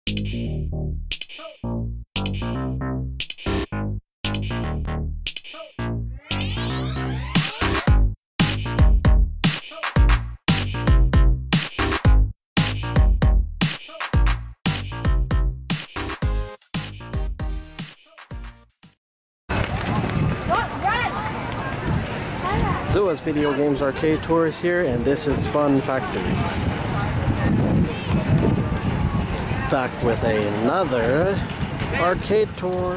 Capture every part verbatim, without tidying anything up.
Z O A's Video Games Arcade Tour is here, and this is Fun Factories. Back with another arcade tour.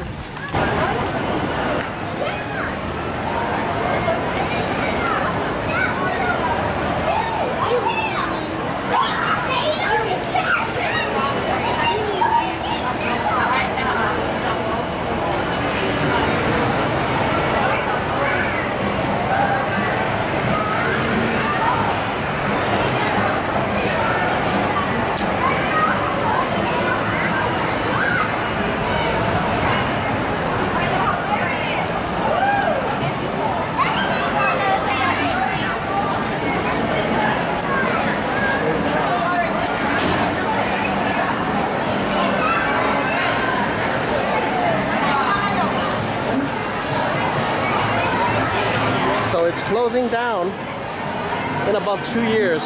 So it's closing down in about two years.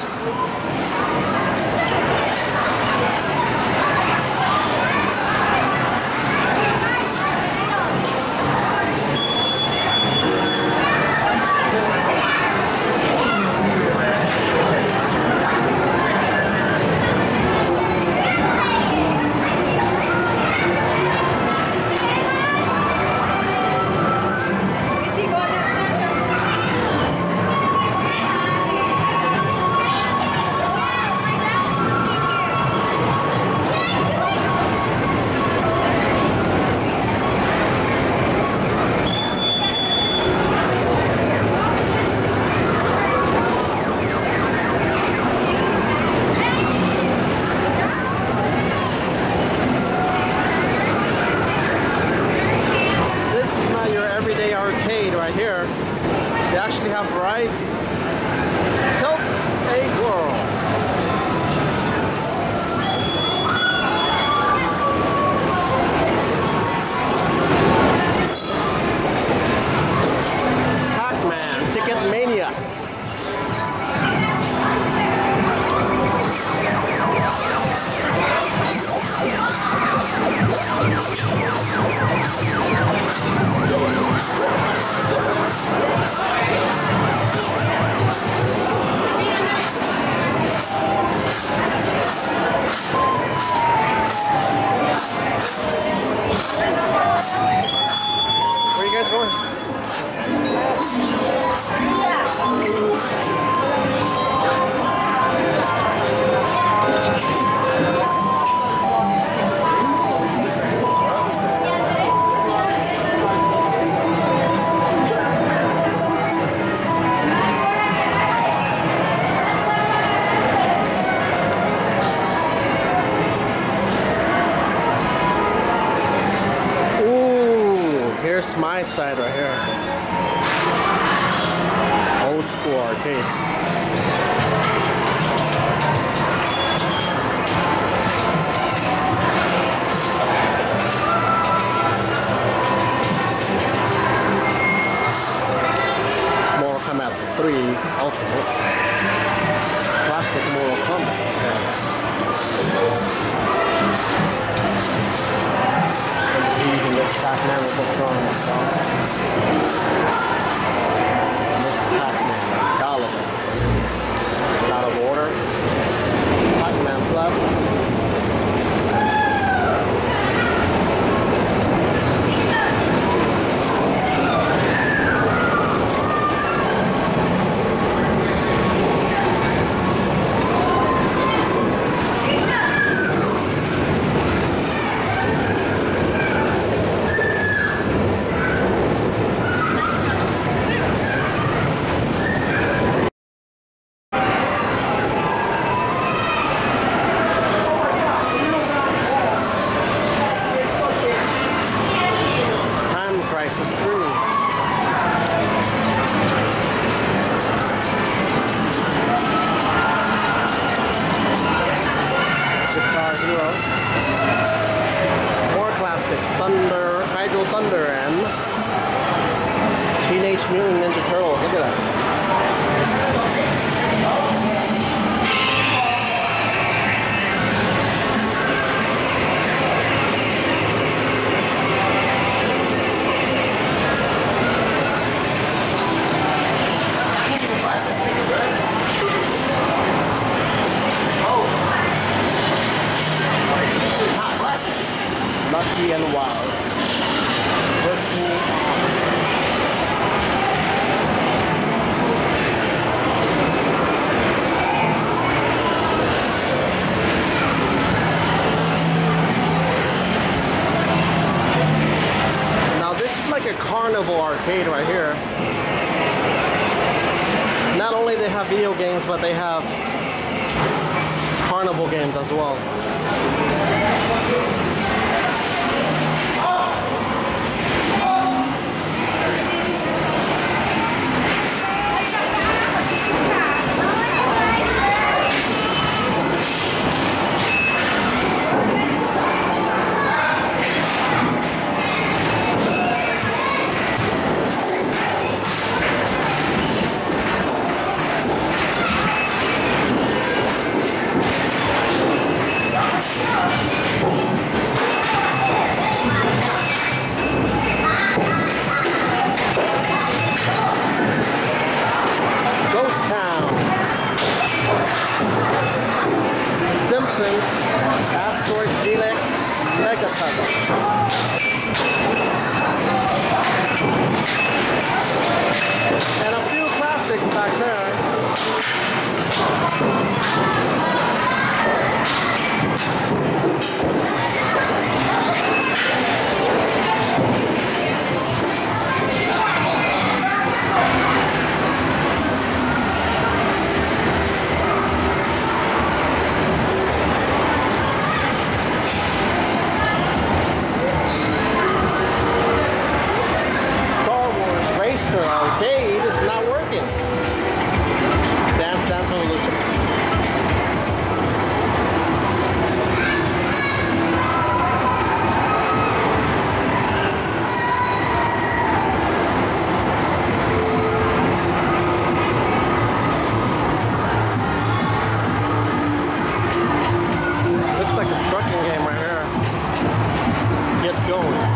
Right here, they actually have variety. Tilt a Whirl. Pac-Man, Ticket Mania. Where are you guys going? Here's my side right here. Old school arcade. Mortal Kombat three Ultimate. Classic Mortal Kombat. Yeah. Even this Pac-Man with the throne. This Pac-Man, Gulliver. Thunder, Hydro Thunder, and Teenage Mutant Ninja Turtles. Look at that. Lucky and Wild. Now this is like a carnival arcade right here. Not only they have video games, but they have carnival games as well. And a few classics back there. Arcade is not working. Dance Dance Revolution. Looks like a trucking game right here. Get going.